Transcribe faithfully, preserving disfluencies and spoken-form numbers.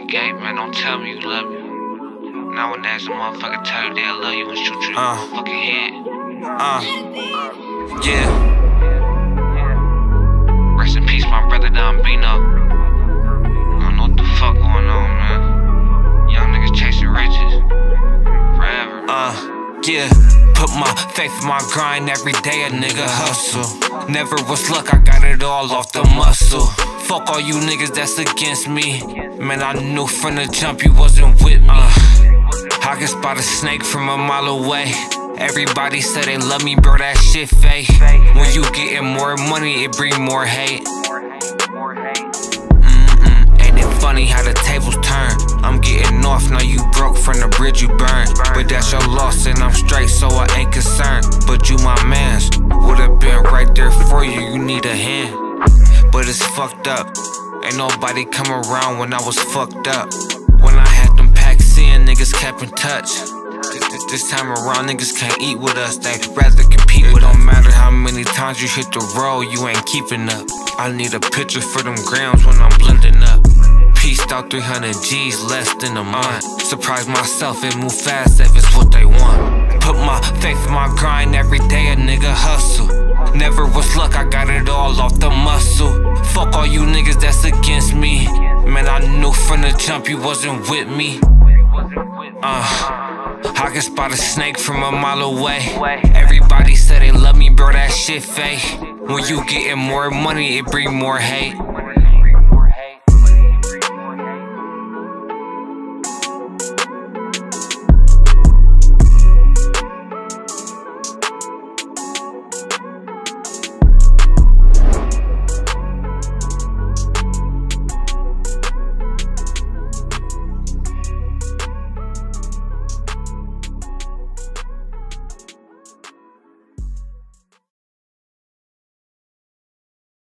gay, man, don't tell me you love me. Nowadays, a motherfucker tell you they love you and shoot you in Uh. the fucking head. Uh, yeah. Rest in peace, my brother Don Bino. I don't know what the fuck going on, man. Young niggas chasing riches forever. Uh, yeah. Put my faith in my grind every day, a nigga hustle. Never was luck, I got it all off the muscle. Fuck all you niggas that's against me. Man, I knew from the jump you wasn't with me. Uh, I can spot a snake from a mile away. Everybody said they love me, bro, that shit fake. When you getting more money, it bring more hate. Mm-mm, ain't it funny how the tables turn? I'm getting off, now you broke from the bridge you burned. But that's your loss and I'm straight, so I ain't concerned. But you my mans, would've been right there for you, you need a hand. But it's fucked up, ain't nobody come around when I was fucked up. When I had them packs in, niggas kept in touch. This time around, niggas can't eat with us, they'd rather compete with us. Don't matter how many times you hit the road, you ain't keeping up. I need a picture for them grams when I'm blending up. Pieced out three hundred G's less than a month. Surprise myself, it move fast if it's what they want. Put my faith in my grind every day, a nigga hustle. Never was luck, I got it all off the muscle. Fuck all you niggas that's against me. Man, I knew from the jump you wasn't with me. Uh I can spot a snake from a mile away. Everybody said they love me, bro, that shit fake. When you getting more money, it bring more hate.